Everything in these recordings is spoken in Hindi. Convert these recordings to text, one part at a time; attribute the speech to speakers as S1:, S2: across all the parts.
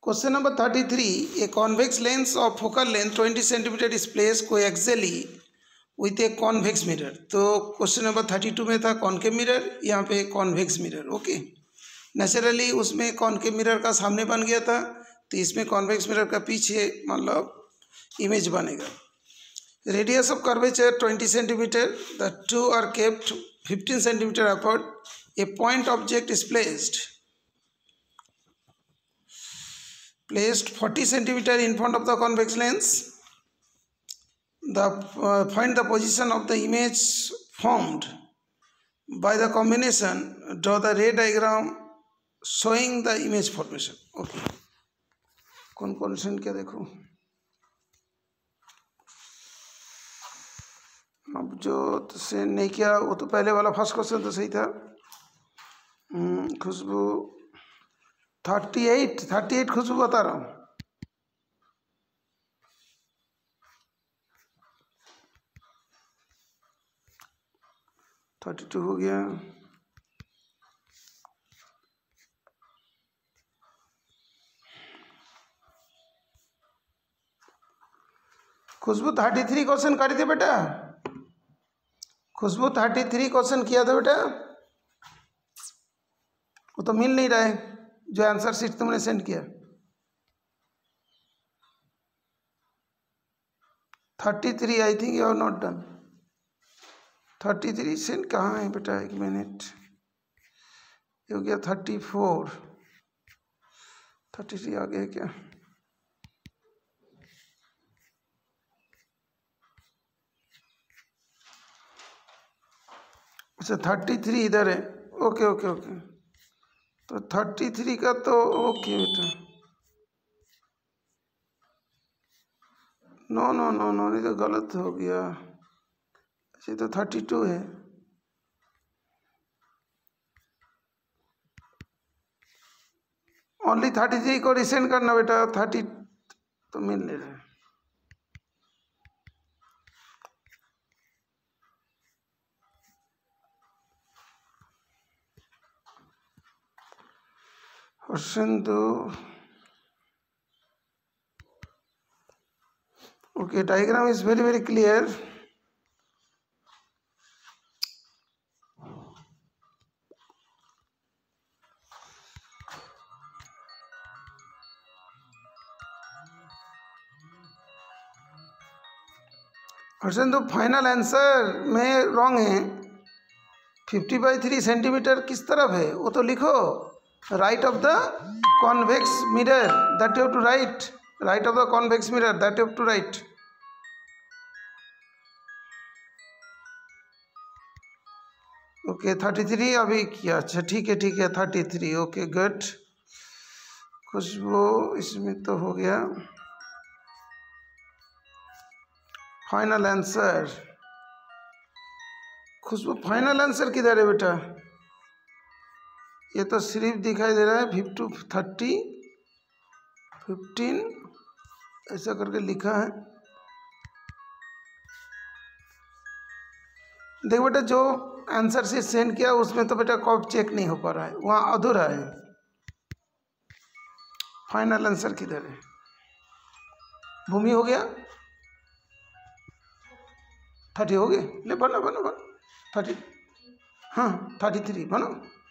S1: Question number 33, a convex lens of focal length 20 centimeter is place coaxially with a convex mirror. तो क्वेश्चन नंबर 32 में था कॉनकेव मिरर, यहाँ पे कॉन्वेक्स मिरर। ओके, नेचुरली उसमें कॉनकेव मिरर का सामने बन गया था, तो इसमें कॉन्वेक्स मिरर का पीछे मतलब इमेज बनेगा। Radius of curvature 20 centimeter, the two are kept 15 centimeter apart, a point object is placed 40 centimeter in front of the convex lens. Find the position of the image formed by the combination. Draw the ray diagram showing the image formation. Okay, कौन क्वेश्चन क्या देखो। अब जो से नहीं किया वो तो पहले वाला फर्स्ट क्वेश्चन तो सही था। खुशबू 38 खुशबू बता रहा हूँ। थर्टी 32 हो गया। खुशबू 33 क्वेश्चन करी थी बेटा, खुशबू 33 क्वेश्चन किया था बेटा, वो तो मिल नहीं रहा है जो आंसर शीट तुमने सेंड किया। 33 I think you are not done. 33 send कहाँ है बेटा, एक मिनट, ये हो गया 34। 33 आ गया क्या? अच्छा 33 इधर है। ओके ओके ओके, तो 33 का तो ओके बेटा, नो नो नो नो, ये तो गलत हो गया। अच्छा तो 32 है। ओनली 33 को रिसेंड करना बेटा, 30 तो मिल नहीं रहा है। Question 2। Okay, diagram is very very clear. Question 2 final answer में रॉन्ग है। 50/3 सेंटीमीटर किस तरफ है वो तो लिखो। Right of the convex mirror that you have to write, right of the convex mirror that you have to write. Okay 33 अभी किया। अच्छा ठीक है 33। Okay good. खुशबू इसमें तो हो गया final answer. Khushboo final answer किधर है बेटा? ये तो सिर्फ दिखाई दे रहा है 30 15 ऐसा करके लिखा है। देख बेटा, जो आंसर से सेंड किया उसमें तो बेटा कॉप चेक नहीं हो पा रहा है, वहाँ अधूरा है। फाइनल आंसर किधर है? भूमि हो गया 30 हो गए। ले बनो 30, हाँ 33 बनो।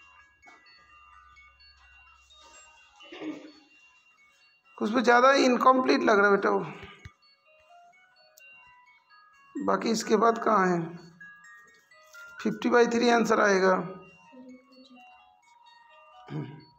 S1: कुछ भी ज़्यादा इनकम्प्लीट लग रहा है बेटा वो। बाकी इसके बाद कहाँ है? 50/3 आंसर आएगा।